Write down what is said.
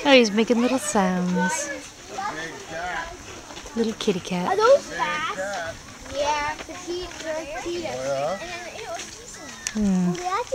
Oh, he's making little sounds. Little kitty cat. Are those fast? Yeah, the teeth. Oh, yeah? And then it was decent. Hmm.